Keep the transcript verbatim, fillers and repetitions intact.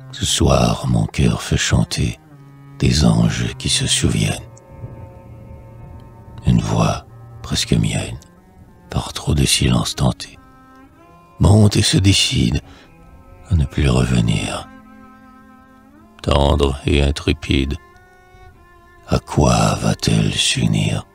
Ce soir, mon cœur fait chanter des anges qui se souviennent. Une voix presque mienne, par trop de silence tenté, monte et se décide à ne plus revenir. Tendre et intrépide, à quoi va-t-elle s'unir?